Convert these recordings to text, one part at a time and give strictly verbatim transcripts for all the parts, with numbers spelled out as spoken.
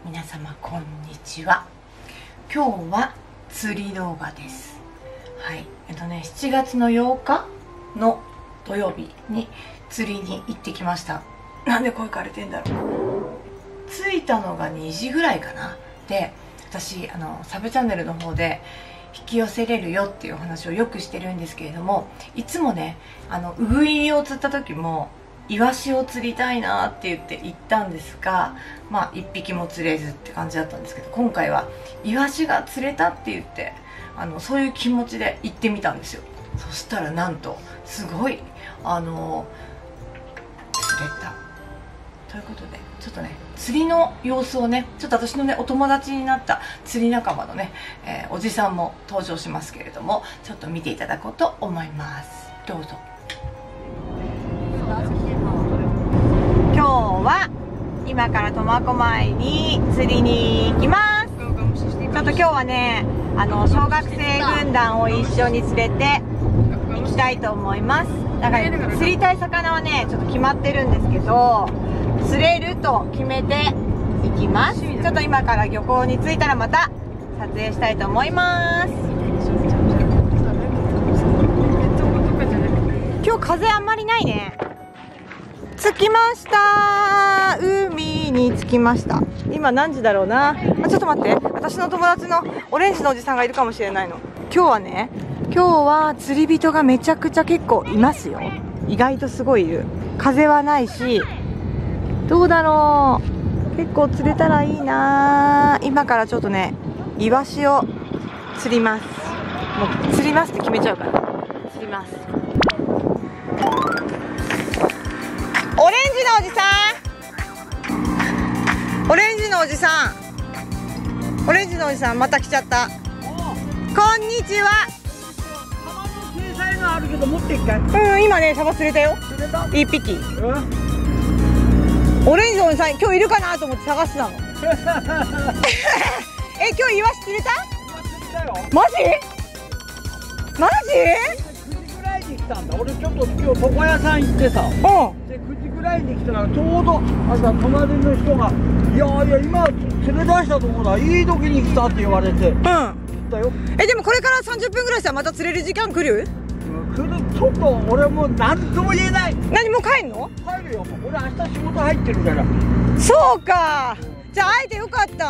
皆様こんにちは。今日は釣り動画です。はいえっとねしちがつのようかの土曜日に釣りに行ってきました。なんで声枯れてんだろう。着いたのがにじぐらいかな。で私あのサブチャンネルの方で引き寄せれるよっていうお話をよくしてるんですけれども、いつもねあのウグイを釣った時もイワシを釣りたいなって言って行ったんですが、まあいっぴきも釣れずって感じだったんですけど、今回はイワシが釣れたって言ってあのそういう気持ちで行ってみたんですよ。そしたらなんとすごいあの釣れたということで、ちょっとね釣りの様子をねちょっと私のねお友達になった釣り仲間のね、えー、おじさんも登場しますけれども、ちょっと見ていただこうと思います。どうぞ。今日は今から苫小牧に釣りに行きます。ちょっと今日はねあの小学生軍団を一緒に連れて行きたいと思います。だから、ね、釣りたい魚はねちょっと決まってるんですけど、釣れると決めていきます。ちょっと今から漁港に着いたらまた撮影したいと思います。今日風あんまりないね。着きました。海に着きました。今何時だろうな。あ、ちょっと待って、私の友達のオレンジのおじさんがいるかもしれないの。今日はね今日は釣り人がめちゃくちゃ結構いますよ。意外とすごいいる。風はないし、どうだろう、結構釣れたらいいな。今からちょっとねイワシを釣ります。もう釣りますって決めちゃうから釣ります。オレンジのおじさんオレンジのおじさんオレンジのおじさんまた来ちゃった。こんにちは。 小さいのあるけど持っていくかい。 うん、今ねサバ釣れたよ。 釣れたいっぴき。オレンジのおじさん今日いるかなと思って探してたの。え、今日イワシ釣れた？ 釣れたよ。 マジ？マジ？ くじぐらいに来たんだ。俺ちょっと今日床屋さん行ってさ。うん。でくじぐらいに来たらちょうど朝隣の人が「いやいや今釣れ出したところだ、いい時に来た」って言われて。うん。だよ。 え、でもこれからさんじゅっぷんぐらいしたらまた釣れる時間来る？ 来る。ちょっと俺もう何とも言えない。 何もう帰んの？ 帰るよ。もう俺明日仕事入ってるから。 そうか。じゃあ会えてよかった。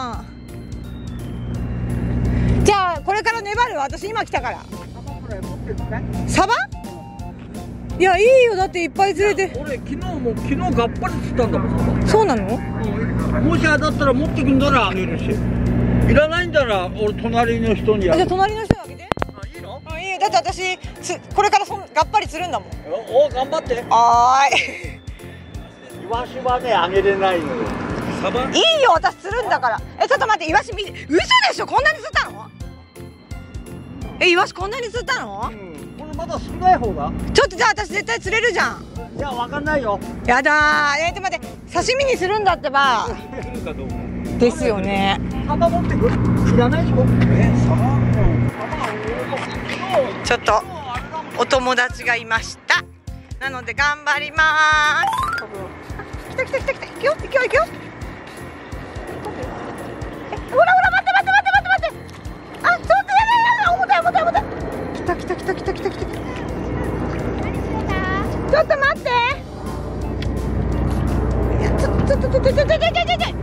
じゃあこれから粘るわ。私今来たから。 サバくらい持ってるかい？ サバ？いやいいよ、だっていっぱい釣れて。 俺昨日も昨日がっぱり釣ったんだもん。 そうなの？ もしあだったら持ってくんだらあげるし、いらないんだら俺隣の人にやる。 じゃあ隣の人にあげて。 あ、いいの？ あ、いいよ。だって私つこれからそんがっぱり釣るんだもん。 おお、頑張って。 はーい。 イワシはねあげれないのよ。サバ？ いいよ、私釣るんだから。え、ちょっと待って、イワシ見て。嘘でしょ、こんなに釣ったの？え、イワシこんなに釣ったの？うん、 これまだ少ない方だ。 ちょっとじゃあ私絶対釣れるじゃん。 いや、わかんないよ。 やだー。えー、で待って、刺身にするんだってば。ですよね。 サバ持ってく？いらないでしょ。え、サバ？うん。 ちょっとお友達がいました。なので頑張ります。来た来た来た来た。行くよ行くよ行くよ。え、ほらほら、待って待って待って待って待って。あ、ちょっとやだやだ、重たい重たい重たい。来た来た来た来た来た来た。ちょっと待って。いや、ちょっとちょっとちょっとちょっとちょっとちょっとちょっと。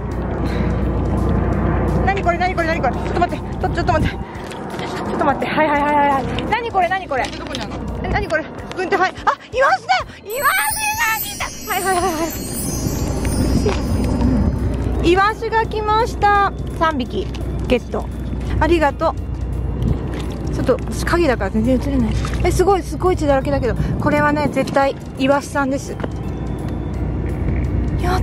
何これ何これ何これ。ちょっと待って。ちょっとちょっと待って。ちょっと待って。はいはいはいはい。何これ何これ。どこにあるの？え、何これ。うんって、はい。あ、イワシだよ。イワシが来た。はいはいはいはい。イワシが来ました。さんびきゲット。ありがとう。ちょっと影だから全然映れない。え、すごいすごい血だらけだけど、これはね絶対イワシさんです。やった。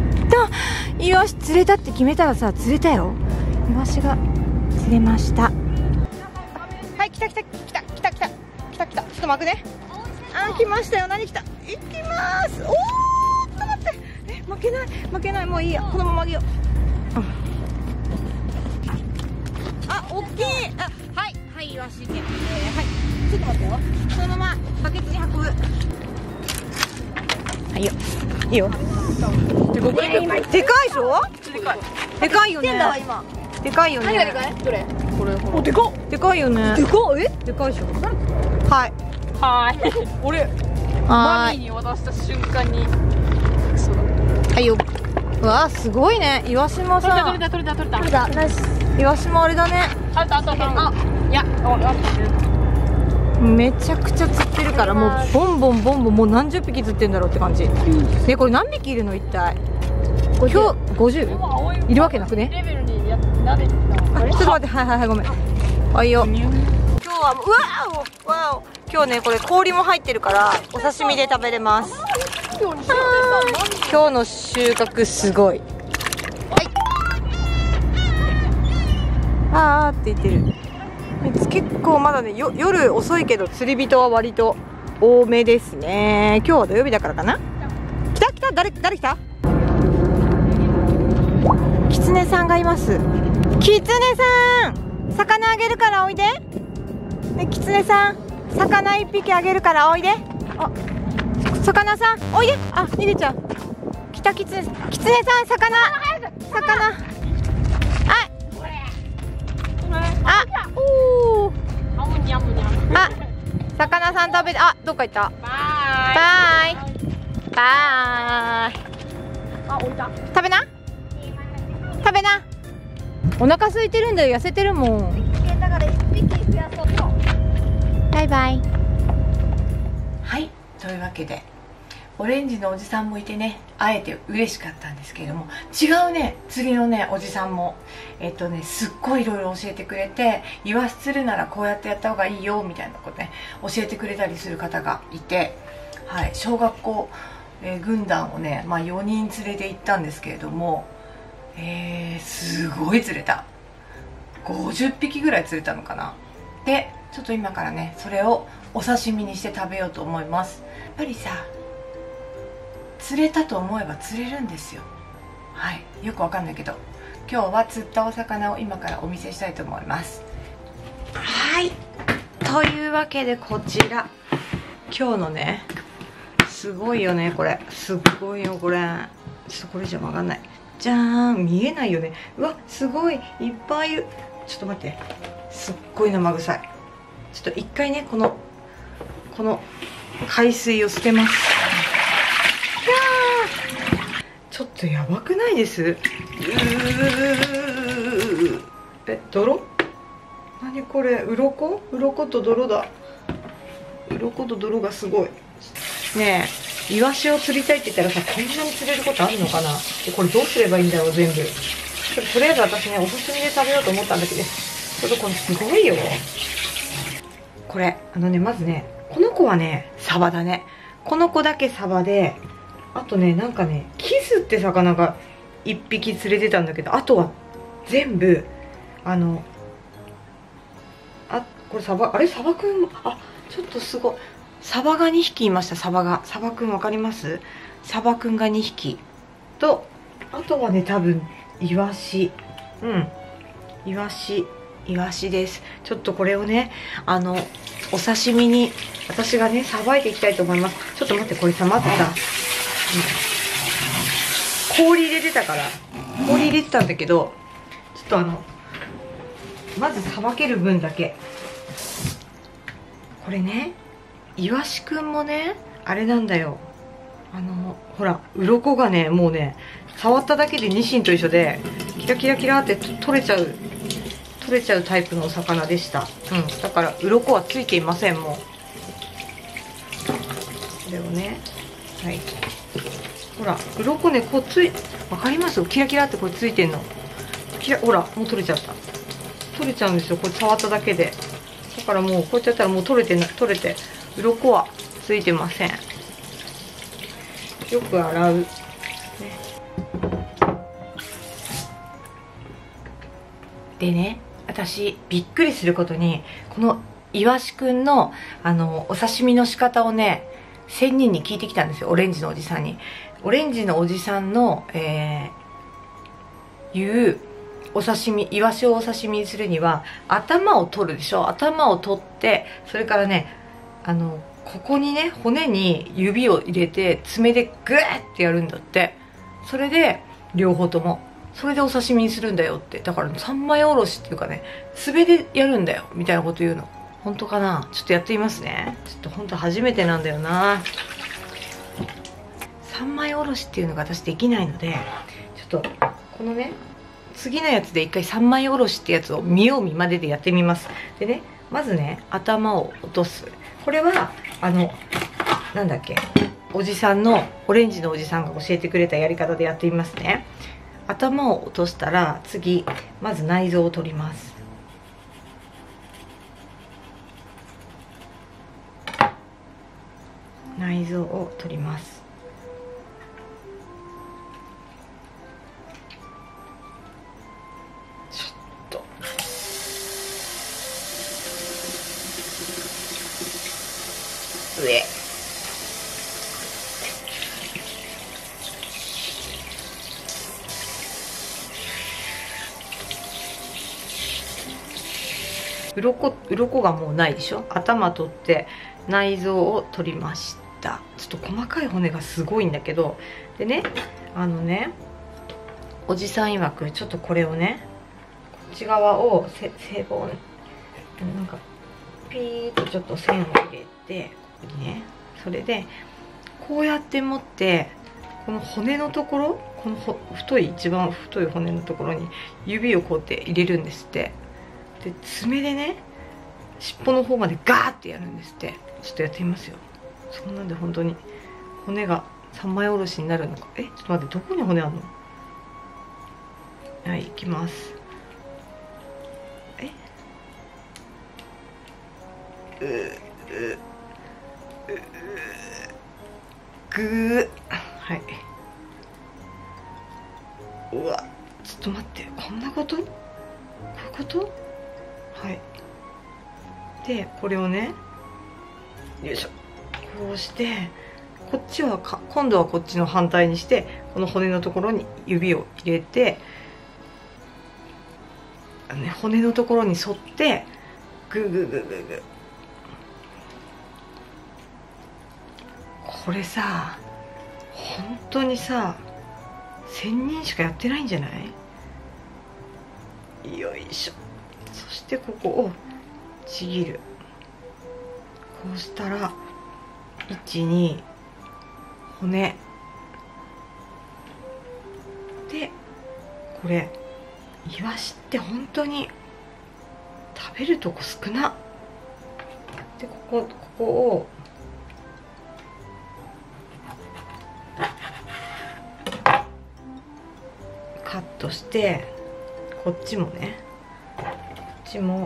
イワシ釣れたって決めたらさ、釣れたよ。イワシが釣れました。はい、来た来た来た来た来た来た来た。ちょっと巻くね。あ、来ましたよ。何来た。行きます。おー、ちょっと待って。え、負けない負けない。もういいや、このままあげよう。うん、あ、大きい。あ、はいはい、イワシ決定。はい、ちょっと待ってよ。そのままバケツに運ぶ。 はいよ、いいよ。でこれでかいでしょ。でかいよね。でかいよね。何がでかい？どれ？これ。お、でかっ。でかいよね。でかっ。え？でかいでしょ。はい。はい。俺。マミーに渡した瞬間に。はいよ。うわ、すごいね。岩島さん。取れた取れた取れた取れた。ナイス。岩島あれだね。あとあとあ。いや。めちゃくちゃ釣ってるから、もうボンボンボンボン、もう何十匹釣ってんだろうって感じ。ね、これ何匹いるの一体。今日ごじゅういるわけなくね。ちょっと待って、はいはいはい、ごめん。はいよ。今日はうわおわお、今日ねこれ氷も入ってるからお刺身で食べれます。今日の収穫すごい。はい。あーって言ってる。結構まだね、よ夜遅いけど釣り人は割と多めですね。今日は土曜日だからかな。来た来た、誰誰来た？キツネさんがいます。キツネさん、魚あげるからおいで。ね、キツネさん、魚一匹あげるからおいで。あ、魚さんおいで。あ、逃げちゃう。来たキツネ、キツネさん、魚魚。あ、あ、おお。あ、魚さん食べて、あ、どっか行った。バイバイバイ。あ、置いた。食べな食べな。お腹空いてるんだよ、痩せてるもん。バイバイ。はい、というわけでオレンジのおじさんもいてね、会えて嬉しかったんですけれども、違うね、次のねおじさんもえっとねすっごいいろいろ教えてくれて、イワシ釣るならこうやってやった方がいいよみたいなことね教えてくれたりする方がいて、はい、小学校、えー、軍団をね、まあ、よにん連れて行ったんですけれども、えー、すごい釣れた。ごじゅっぴきぐらい釣れたのかな。でちょっと今からねそれをお刺身にして食べようと思います。やっぱりさ、釣れたと思えば釣れるんですよ。はい、よくわかんないけど今日は釣ったお魚を今からお見せしたいと思います。はい、というわけでこちら今日のね、すごいよねこれ、すっごいよこれ。ちょっとこれじゃわかんない。じゃーん、見えないよね。うわ、すごいいっぱいいる。ちょっと待って、すっごい生臭い。ちょっと一回ねこのこの海水を捨てます。ちょっとやばくないです？うー、え、泥？何これ、鱗？鱗と泥だ。鱗と泥がすごい。ねえ、イワシを釣りたいって言ったらさ、こんなに釣れることあるのかな。でこれどうすればいいんだろう全部。とりあえず私ねお刺身で食べようと思ったんだけど、ちょっとこれすごいよ。これあのね、まずねこの子はねサバだね。この子だけサバで、あとねなんかねキスって魚がいっぴき釣れてたんだけど、あとは全部あのあ、これサバ、あれサバくん、あ、ちょっとすごい、サバがにひきいました。サバが、サバくんわかります？サバくんがにひきと、あとはね多分イワシ、うんイワシイワシです。ちょっとこれをねあのお刺身に私がねさばいていきたいと思います。ちょっと待って、これさまずさ、うん、氷入れてたから氷入れてたんだけど、ちょっとあのまずさばける分だけ、これねイワシくんもねあれなんだよ、あのほら鱗がねもうね触っただけでニシンと一緒でキラキラキラって取れちゃう取れちゃうタイプのお魚でした。うん、だから鱗はついていません。もうこれをね、はい、ほら鱗ねこうつい、わかります？キラキラってこれついてんの。キラ、ほらもう取れちゃった。取れちゃうんですよこれ触っただけで。だからもうこうやってやったらもう取れてな取れて鱗はついてません。よく洗う、ね、でね、私びっくりすることにこのイワシくんのあのお刺身の仕方をね仙人に聞いてきたんですよ。オレンジのおじさんに。オレンジのおじさんの、えー、言うお刺身、イワシをお刺身にするには頭を取るでしょ。頭を取って、それからねあのここにね、骨に指を入れて爪でグーってやるんだって。それで両方ともそれでお刺身にするんだよって。だから三枚おろしっていうかね、爪でやるんだよみたいなこと言うの。本当かな。ちょっとやってみますね。ちょっと本当初めてなんだよな。三枚おろしっていうのが私できないので、ちょっとこのね次のやつで一回三枚おろしってやつを見よう見まねでやってみます。でね、まずね頭を落とす。これはあのなんだっけ、おじさんのオレンジのおじさんが教えてくれたやり方でやってみますね。頭を落としたら次まず内臓を取ります。内臓を取ります。ちょっと上鱗鱗がもうないでしょ。頭取って内臓を取りました。ちょっと細かい骨がすごいんだけど、でね、あのねおじさん曰くちょっとこれをね、こっち側をせ背骨なんかピーッとちょっと線を入れて、ここにね、それでこうやって持ってこの骨のところ、このほ太い一番太い骨のところに指をこうやって入れるんですって。で爪でね尻尾の方までガーってやるんですって。ちょっとやってみますよ。そんなんで本当に骨が三枚おろしになるのか。え、ちょっと待って、どこに骨あるの。はい、いきます。えうううぐー、はい。うわ、ちょっと待って、こんなこと、こういうこと。はい。でこれをね、よいしょ、こうしてこっちはか今度はこっちの反対にして、この骨のところに指を入れて、あの、ね、骨のところに沿ってグーグーグーグーグー。これさ本当にさせんにんしかやってないんじゃない。よいしょ。そしてここをちぎる。こうしたらいちに骨で、これイワシって本当に食べるとこ少な。でここここをカットして、こっちもね、こっちも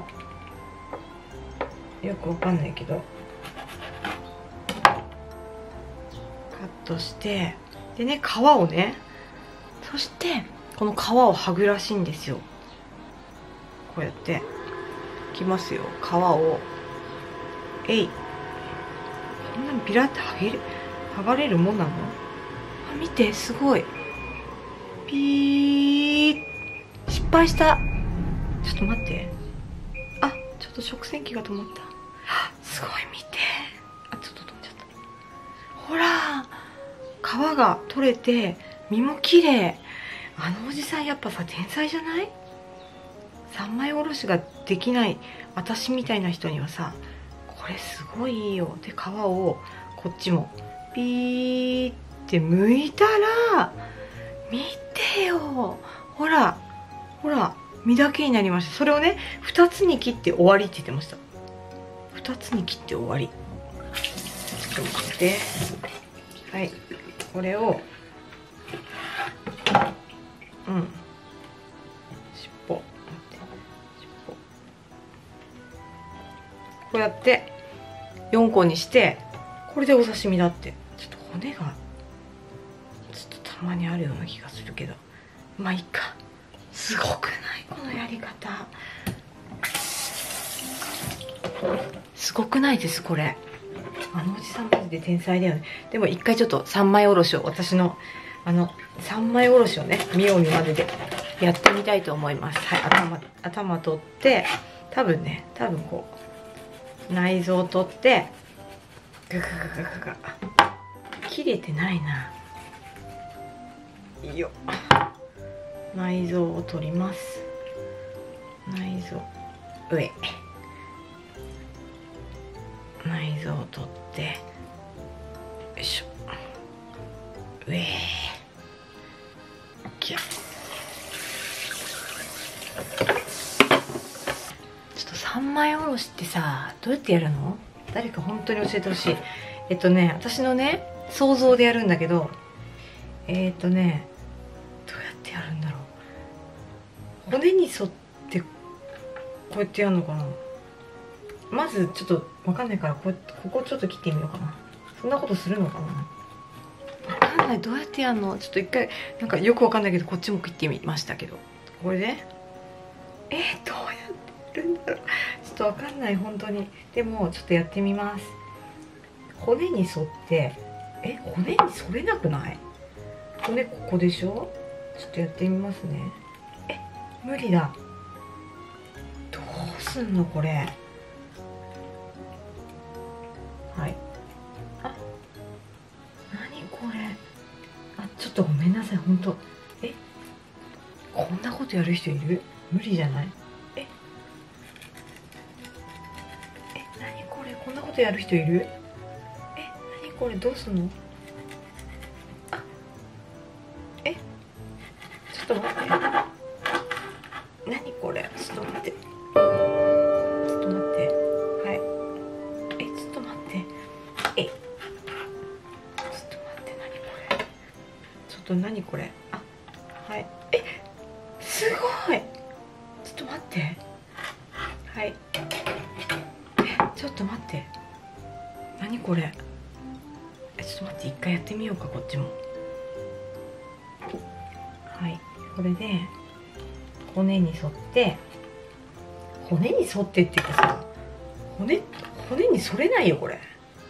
よくわかんないけどカットして、でね、皮をね、そしてこの皮を剥ぐらしいんですよ。こうやっていきますよ。皮をえい、こんなにビラって剥げる剥がれるもんなの。あ、見て、すごい。ピー、失敗した。ちょっと待って、あ、ちょっと食洗機が止まった。すごい、見て、あ、ちょっと飛んじゃった。ほら、皮が取れて身も綺麗。あのおじさんやっぱさ天才じゃない。三枚おろしができない私みたいな人にはさ、これすごいいいよ。で皮をこっちもピーって剥いたら、見てよ、ほらほら、身だけになりました。それをねふたつに切って終わりって言ってました。ふたつに切って終わり。ちょっと待って、はい、これをうん、尻尾、待って、尻尾、こうやってよんこにして、これでお刺身だって。ちょっと骨がちょっとたまにあるような気がするけど、まあいいか。すごくないこのやり方。すごくないですこれ。あのおじさんマジで天才だよね。でも一回ちょっと三枚おろしを、私のあの三枚おろしをね見よう見まねでやってみたいと思います。はい、頭頭取って、多分ね多分こう内臓を取ってガガガガガガ。切れてないな。いいよ。内臓を取ります。内臓上、内臓を取って、よいしょ、上、OK。ちょっと三枚おろしってさ、どうやってやるの？誰か本当に教えてほしい。えっとね、私のね想像でやるんだけど、えっとねどうやってやるんだろう。骨に沿ってこうやってやるのかな。まずちょっと分かんないから、こうここちょっと切ってみようかな。そんなことするのかな。分かんない。どうやってやるの。ちょっと一回なんかよく分かんないけど、こっちも切ってみましたけど、これでえー、どうやってやるんだろう。ちょっと分かんない本当に。でもちょっとやってみます。骨に沿って、え骨に沿れなくない？骨ここでしょ。ちょっとやってみますね。え無理だ。どうすんのこれ。はい。あ、何これ。あ、ちょっとごめんなさい本当。えこんなことやる人いる？無理じゃない？ええ何これ。こんなことやる人いる？え何これ。どうすんの？あえちょっと待って。何これ。ちょっと待って。ちょっと待って。はい。えちょっと待って。えちょっと待って。何これ。ちょっと何これ。あはいえすごい。ちょっと待って。はいえちょっと待って。何これ。えちょっと待って。一回やってみようかこっちも。はいこれで骨に沿って、骨に沿ってっていうかさ、骨骨に反れないよこれ。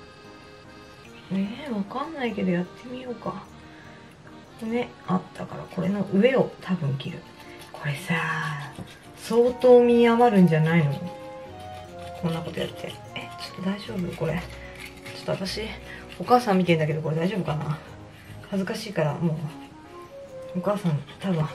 ねえわかんないけどやってみようか。骨あったからこれの上を多分切る。これさ相当身余るんじゃないの？こんなことやって。えちょっと大丈夫これ。ちょっと私お母さん見てんだけど、これ大丈夫かな。恥ずかしいからもうお母さん多分。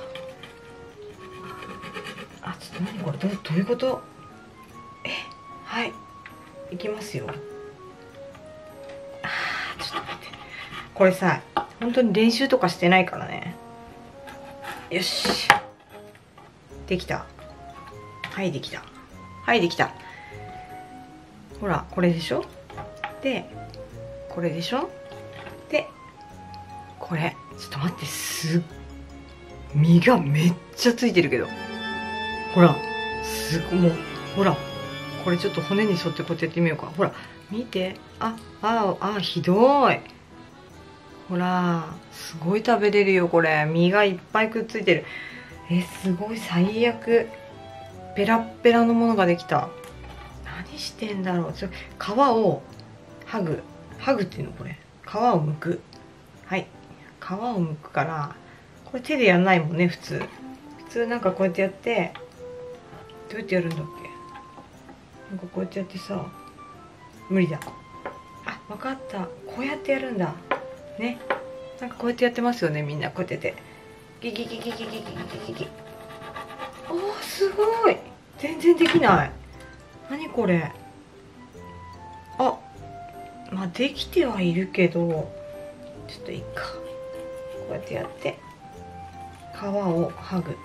あちょっと何これ。どう、どういうこと。えはいいきますよ。あーちょっと待って。これさ本当に練習とかしてないからね。よしできた。はいできた。はいできた。ほらこれでしょ。でこれでしょ。でこれちょっと待って。すっ身がめっちゃついてるけど、ほらすごもうほらこれちょっと骨に沿ってこうやってやってみようか。ほら見て。あああひどい。ほらすごい食べれるよこれ。身がいっぱいくっついてる。えすごい最悪。ペラッペラのものができた。何してんだろう。ちょ皮を剥ぐ剥ぐっていうのこれ。皮を剥く。はい皮を剥くから、これ手でやんないもんね普通。普通なんかこうやってやって、どうやってやるんだっけ。なんかこうやってやってさ、無理だ。あ分かった。こうやってやるんだね。なんかこうやってやってますよねみんな。こうやっててギギギギギギギギギギ。おーすごい。全然できない。何これ。あまあできてはいるけどちょっといいか。こうやってやって皮を剥ぐ。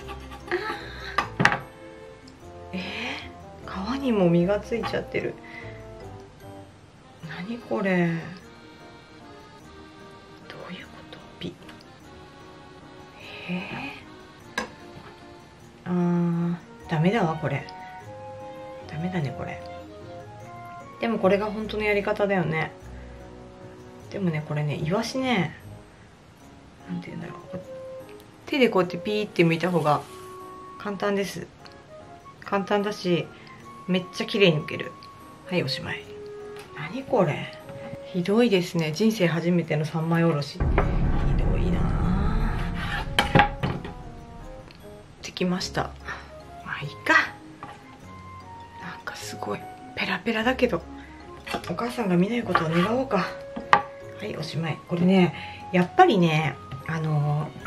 あえー、皮にも身がついちゃってる。何これ。どういうことピえー、あーダメだわこれ。ダメだねこれ。でもこれが本当のやり方だよね。でもねこれねイワシね、なんて言うんだろう、手でこうやってピーって剥いた方が簡単です。簡単だしめっちゃ綺麗に剥ける。はいおしまい。何これひどいですね。人生初めての三枚おろし。ひどいな。できました。まあいいか。なんかすごいペラペラだけどお母さんが見ないことを願おうか。はい、おしまい。これね、やっぱりね、あのー、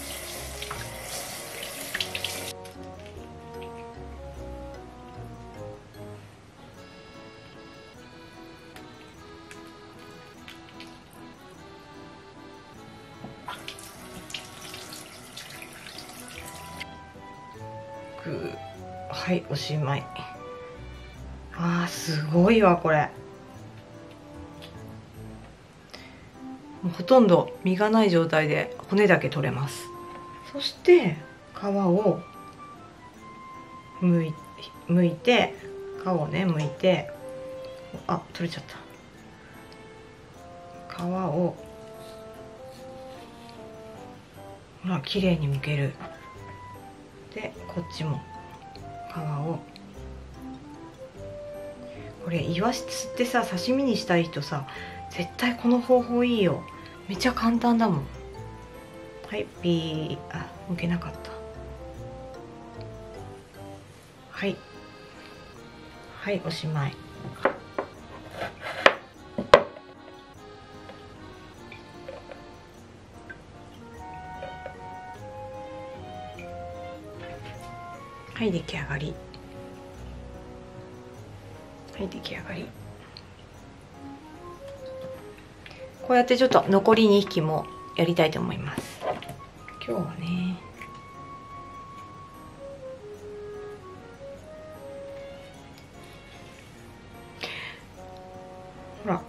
はい、おしまい。あー、すごいわこれ。もうほとんど身がない状態で骨だけ取れます。そして皮をむいむいて皮をねむいて、あ、取れちゃった。皮をほら綺麗にむける。でこっちも皮を。これイワシ釣ってさ、刺身にしたい人さ、絶対この方法いいよ。めっちゃ簡単だもん。はい、ピー。あ、むけなかった。はいはい、おしまい。はい、出来上がり。はい、出来上がり。こうやってちょっと残りにひきもやりたいと思います。今日はね、ほら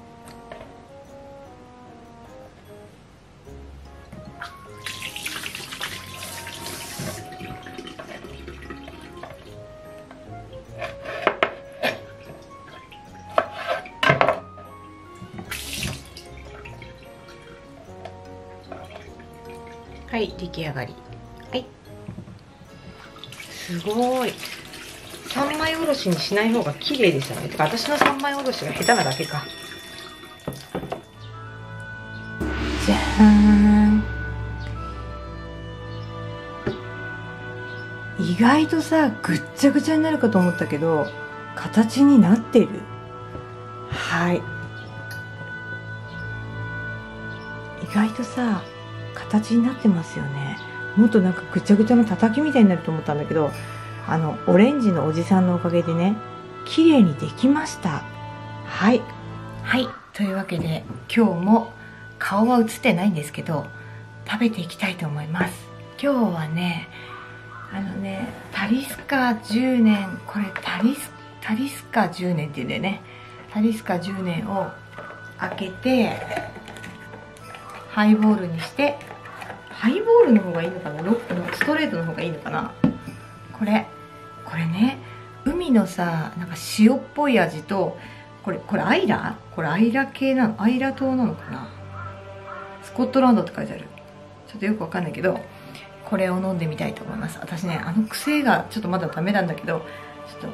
はい、出来上がり。はい、すごい。三枚おろしにしない方が綺麗ですよね。てか私の三枚おろしが下手なだけか。じゃーん。意外とさ、ぐっちゃぐちゃになるかと思ったけど形になってる。はい、意外とさ形になってますよね。もっとなんかぐちゃぐちゃのたたきみたいになると思ったんだけど、あのオレンジのおじさんのおかげでね、綺麗にできました。はいはい、というわけで今日も顔は映ってないんですけど食べていきたいと思います。今日はね、あのねタリスカじゅうねん、これタリスタリスカじゅうねんっていうんだよね。タリスカじゅうねんを開けてハイボールにして、ハイボールの方がいいのかな、ロックのストレートの方がいいのかな。これこれね、海のさ、なんか塩っぽい味と、これこれアイラこれアイラ系なの、アイラ島なのかな、スコットランドって書いてある。ちょっとよくわかんないけど、これを飲んでみたいと思います。私ね、あの癖がちょっとまだダメなんだけど、ちょっ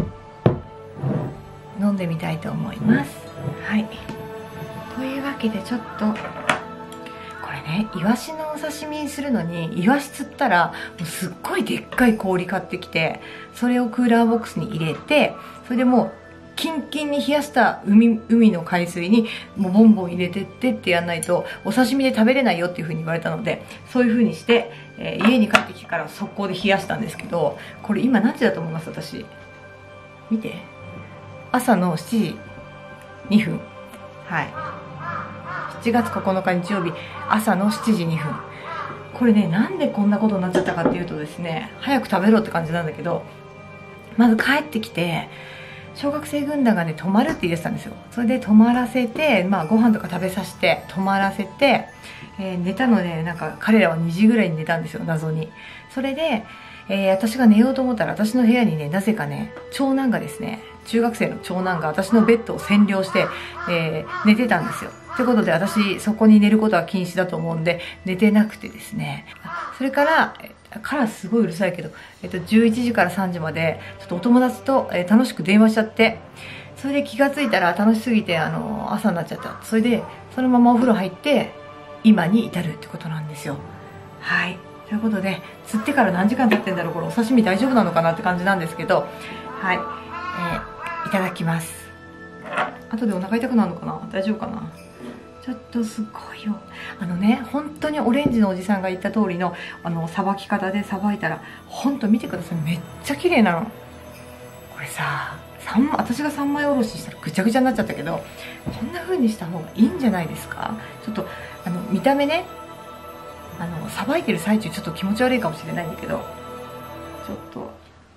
と飲んでみたいと思います。はい、というわけでちょっとこれね、イワシのお刺身にするのに、イワシ釣ったらもうすっごいでっかい氷買ってきて、それをクーラーボックスに入れて、それでもうキンキンに冷やした海海の海水にもうボンボン入れてってってやんないとお刺身で食べれないよっていう風に言われたので、そういう風にして、えー、家に帰ってきてから速攻で冷やしたんですけど、これ今何時だと思います？私見て、朝のしちじにふん。はい、しちがつここのか日曜日朝のしちじにふん。これね、なんでこんなことになっちゃったかっていうとですね、早く食べろって感じなんだけど、まず帰ってきて小学生軍団がね泊まるって言ってたんですよ。それで泊まらせて、まあご飯とか食べさせて泊まらせて、えー、寝たので、なんか彼らはにじぐらいに寝たんですよ、謎に。それで、えー、私が寝ようと思ったら、私の部屋にね、なぜかね長男がですね、中学生の長男が私のベッドを占領して、えー、寝てたんですよ。ということで、私そこに寝ることは禁止だと思うんで寝てなくてですね、それからカラスすごいうるさいけど、えっと、じゅういちじからさんじまでちょっとお友達と、えー、楽しく電話しちゃって、それで気がついたら楽しすぎて、あのー、朝になっちゃった。それでそのままお風呂入って今に至るってことなんですよ。はい、ということで、釣ってから何時間経ってんだろう、これお刺身大丈夫なのかなって感じなんですけど、はい、えー、いただきます。 後でお腹痛くなるのかな、大丈夫かな。ちょっとすごいよ。あのね、本当にオレンジのおじさんが言った通りのあのさばき方でさばいたら、本当見てください、めっちゃ綺麗なの。これさ、三私が三枚おろししたらぐちゃぐちゃになっちゃったけど、こんな風にした方がいいんじゃないですか。ちょっとあの見た目ね、あのさばいてる最中ちょっと気持ち悪いかもしれないんだけど、ちょっと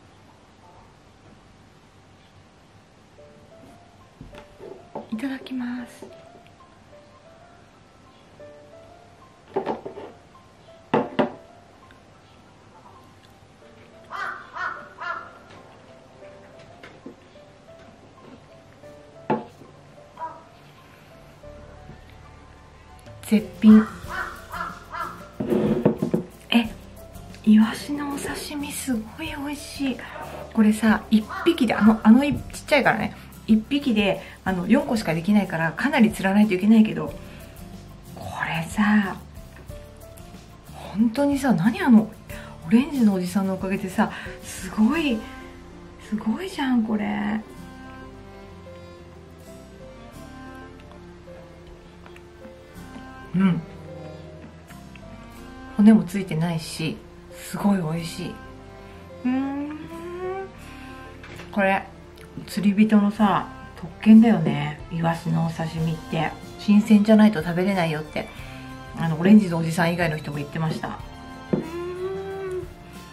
いただきます。絶品。え、イワシのお刺身すごい美味しい。これさ、いっぴきで、あのあのちっちゃいからね、いっぴきであのよんこしかできないからかなり釣らないといけないけど、これさ本当にさ、何あのオレンジのおじさんのおかげでさ、すごいすごいじゃんこれ。うん、骨もついてないしすごい美味しい。うーん、これ釣り人のさ特権だよね、イワシのお刺身って新鮮じゃないと食べれないよって、あのオレンジのおじさん以外の人も言ってました。うーん、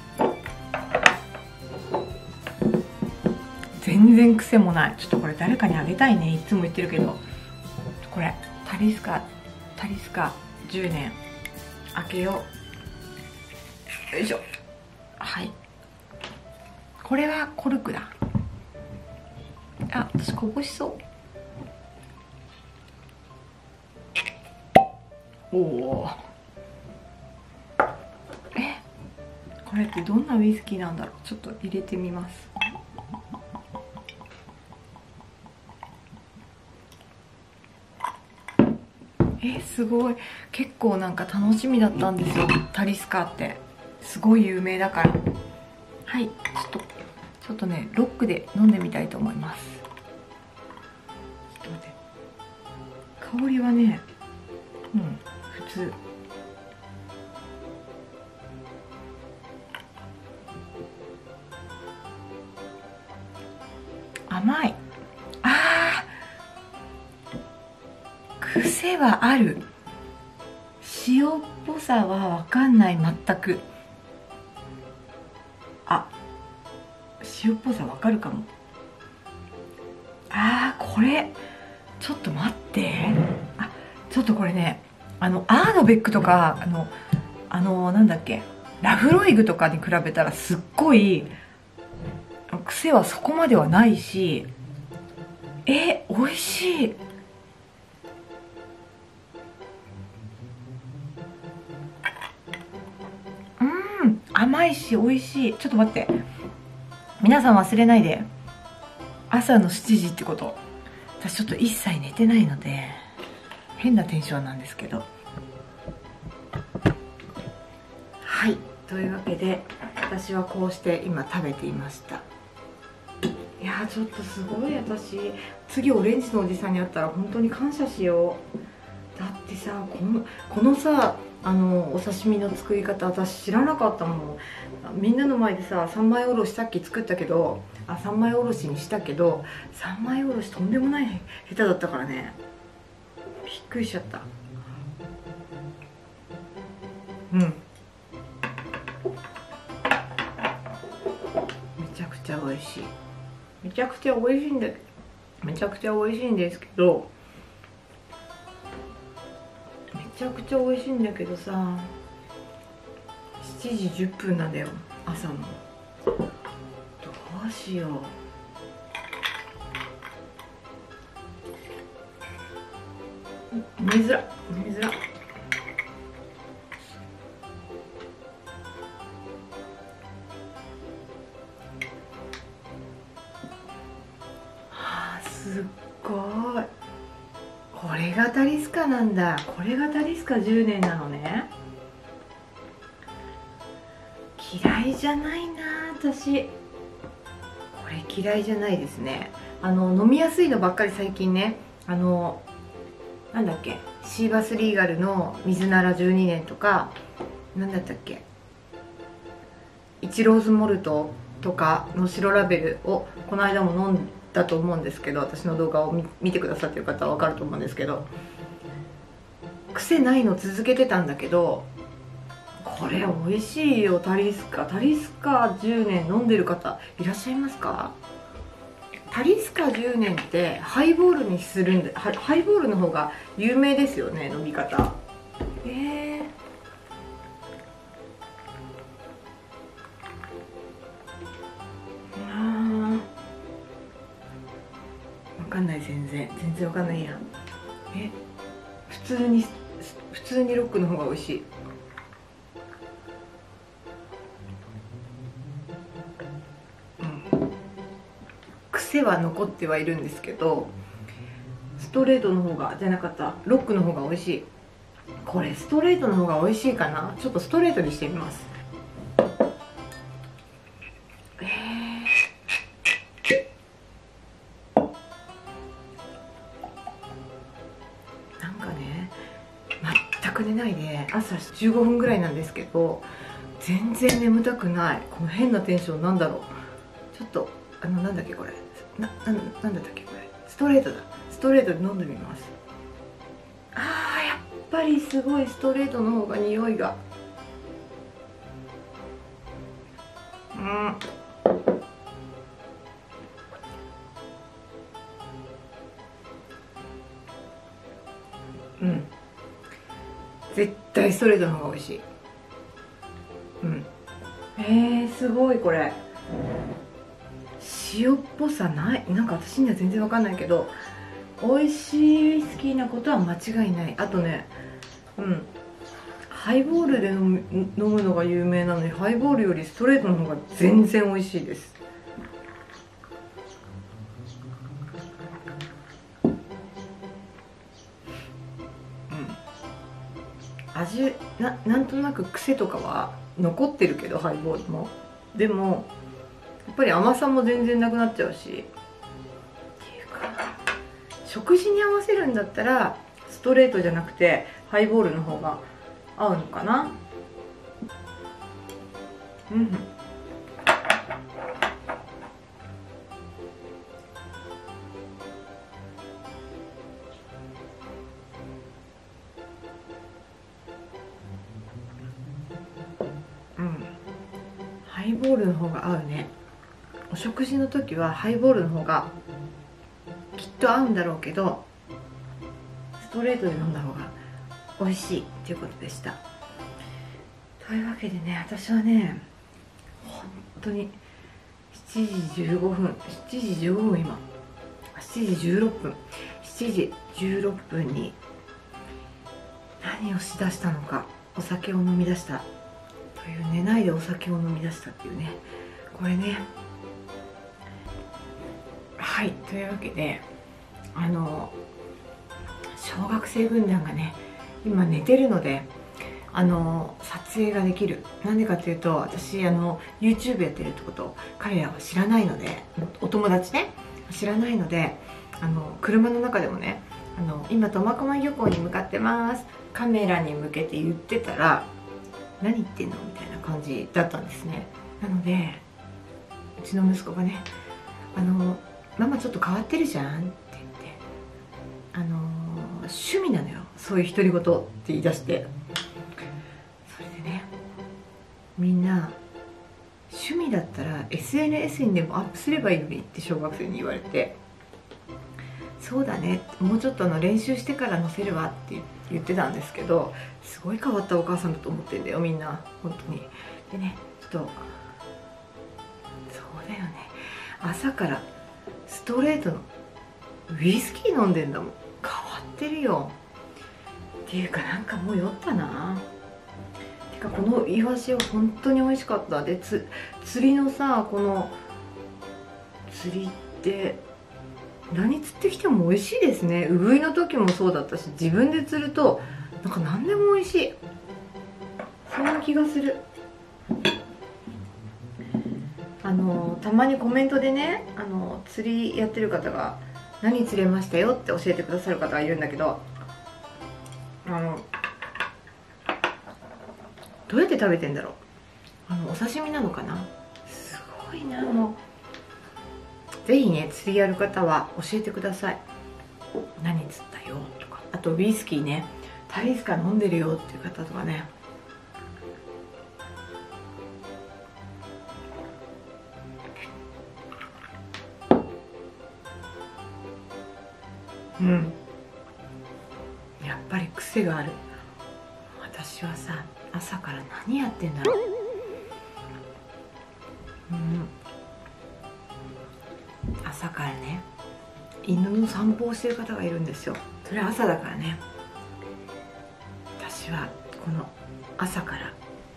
全然癖もない。ちょっとこれ誰かにあげたいね、いつも言ってるけど。これタリスカタリスカじゅうねん開けよう。よいしょ。はい、これはコルクだ。あ、私こぼしそう。おお、え、これってどんなウイスキーなんだろう。ちょっと入れてみます。え、すごい。結構なんか楽しみだったんですよ、タリスカってすごい有名だから。はい、ちょっとちょっとねロックで飲んでみたいと思います。ちょっと待って、香りはね、うん、普通。甘い。あー、癖はある。塩っぽさは分かんない、全く。あ、塩っぽさ分かるかも。あー、これちょっと待って、あ、ちょっとこれね、あのアードベックとか、あのあのなんだっけ、ラフロイグとかに比べたらすっごい癖はそこまではないし、え、美味しい。うん、甘いし美味しい。ちょっと待って、皆さん忘れないで、朝のしちじってこと。私ちょっと一切寝てないので変なテンションなんですけど。はい、というわけで私はこうして今食べていました。いやー、ちょっとすごい。私次オレンジのおじさんに会ったら本当に感謝しよう。だってさ、このこのさ、あのお刺身の作り方私知らなかったもん。みんなの前でさ、三枚おろしさっき作ったけど、あ、三枚おろしにしたけど、三枚おろしとんでもない下手だったからね、びっくりしちゃった。うん、めちゃくちゃ美味しい。めちゃくちゃ美味しいんだけどめちゃくちゃ美味しいんですけどめちゃくちゃ美味しいんだけどさ、しちじじゅっぷんなんだよ、朝の。どうしよう。見づら見づら。はあ、すっごい。これがタリスカなんだ。これがタリスカじゅうねんなのね。嫌いじゃないな私。これ嫌いじゃないですね。 あの飲みやすいのばっかり最近ね、あのなんだっけ、シーバスリーガルの水ならじゅうにねんとか、なんだったっけ、イチローズモルトとかの白ラベルをこの間も飲んだと思うんですけど、私の動画を 見, 見てくださってる方は分かると思うんですけど、癖ないの続けてたんだけど、これ美味しいよ。タリスカタリスカじゅうねん飲んでる方いらっしゃいますか？タリスカじゅうねんってハイボールにするんで、ハイボールの方が有名ですよね、飲み方。えー、あー、わかんない、全然全然わかんないや。え、普通に普通にロックの方が美味しい。癖は残ってはいるんですけど、ストレートの方がじゃなかったロックの方が美味しい。これストレートの方が美味しいかな。ちょっとストレートにしてみます。えー、なんかね、全く寝ないで朝じゅうごふんぐらいなんですけど、全然眠たくない。この変なテンションなんだろう。ちょっとあのなんだっけこれ、な、な、なんだったっけこれ、ストレートだ。ストレートで飲んでみます。あー、やっぱりすごいストレートの方が匂いが、うんうん絶対ストレートの方が美味しい。うんえー、すごいこれ。塩っぽさない、なんか私には全然わかんないけど、美味しいウイスキーなことは間違いない。あとね、うんハイボールで飲む、飲むのが有名なのに、ハイボールよりストレートの方が全然美味しいです。うん味 な, なんとなく癖とかは残ってるけど、ハイボールもでもやっぱり甘さも全然なくなっちゃうし、っていうか食事に合わせるんだったらストレートじゃなくてハイボールの方が合うのかな。うんうんハイボールの方が合うね。お食事の時はハイボールの方がきっと合うんだろうけど、ストレートで飲んだ方が美味しいっていうことでした。というわけでね、私はね本当にしちじじゅうごふん、しちじじゅうごふん、今しちじじゅうろっぷん、しちじじゅうろっぷんに何をしだしたのか、お酒を飲み出したという、寝ないでお酒を飲み出したっていうね、これね。はい、というわけで、あの小学生軍団がね今寝てるので、あの撮影ができる。なんでかっていうと、私あの YouTube やってるってことを彼らは知らないので、お友達ね知らないので、あの車の中でもね、あの今苫小牧漁港に向かってますカメラに向けて言ってたら、何言ってんのみたいな感じだったんですね。なのでうちの息子がね、あのママちょっと変わってるじゃんって言って、あの趣味なのよそういう独り言って言い出して、それでね、みんな趣味だったら エスエヌエス にでもアップすればいいのにって小学生に言われて、そうだね、もうちょっとあの練習してから載せるわって言ってたんですけど、すごい変わったお母さんだと思ってんだよみんな、本当に。でね、ちょっとそうだよね、朝からストレートのウイスキー飲んでんだもん。変わってるよ。っていうか、なんかもう酔ったな。てかこのイワシは本当に美味しかった。でつ釣りのさ、この釣りって何釣ってきても美味しいですね。ウグイの時もそうだったし、自分で釣るとなんか何でも美味しい、そんな気がする。 あのたまにコメントでね、あの釣りやってる方が何釣れましたよって教えてくださる方がいるんだけど、あのどうやって食べてんだろう。あのお刺身なのかな。すごいな。もうぜひね、釣りやる方は教えてください。何釣ったよとか、あとウイスキーね、タリスカ飲んでるよっていう方とかね。うん、やっぱり癖がある。私はさ、朝から何やってんだろう。うん、朝からね、犬の散歩をしてる方がいるんですよ。それは朝だからね。私はこの朝から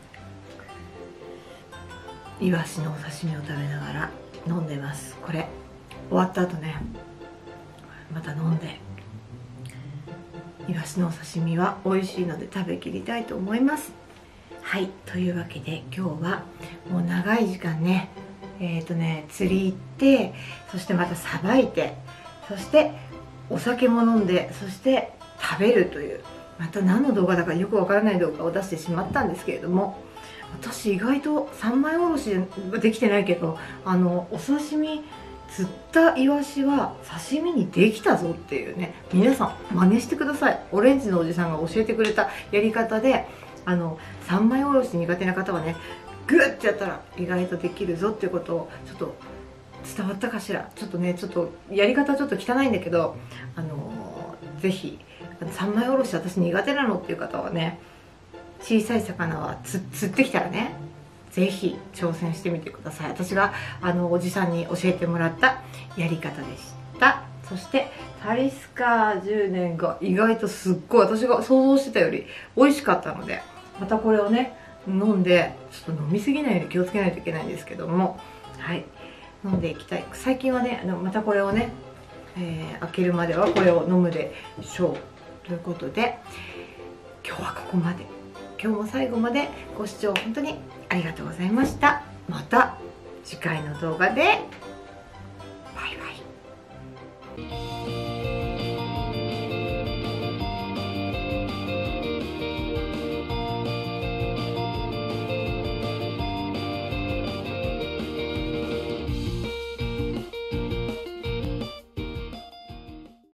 イワシのお刺身を食べながら飲んでます。これ終わった後ね、また飲んで、イワシのお刺身は美味しいので食べきりたいと思います。はい、というわけで今日はもう長い時間ね、えっとね釣り行って、そしてまたさばいて、そしてお酒も飲んで、そして食べるという、また何の動画だかよくわからない動画を出してしまったんですけれども、私意外と三枚おろしできてないけど、あのお刺身釣ったイワシは刺身にできたぞっていうね、皆さん真似してください。オレンジのおじさんが教えてくれたやり方で、あの三枚おろし苦手な方はね、グッてやったら意外とできるぞっていうことをちょっと伝わったかしら。ちょっとね、ちょっとやり方ちょっと汚いんだけど、あのー、ぜひ三枚おろし私苦手なのっていう方はね、小さい魚はつ釣ってきたらね、ぜひ挑戦してみてください。私があのおじさんに教えてもらったやり方でした。そしてタリスカじゅうねんが意外とすっごい私が想像してたより美味しかったので、またこれをね飲んで、ちょっと飲みすぎないように気をつけないといけないんですけども、はい、飲んでいきたい。最近はね、あのまたこれをね、えー、開けるまではこれを飲むでしょうということで、今日はここまで。今日も最後までご視聴本当にありがとうございました。また次回の動画で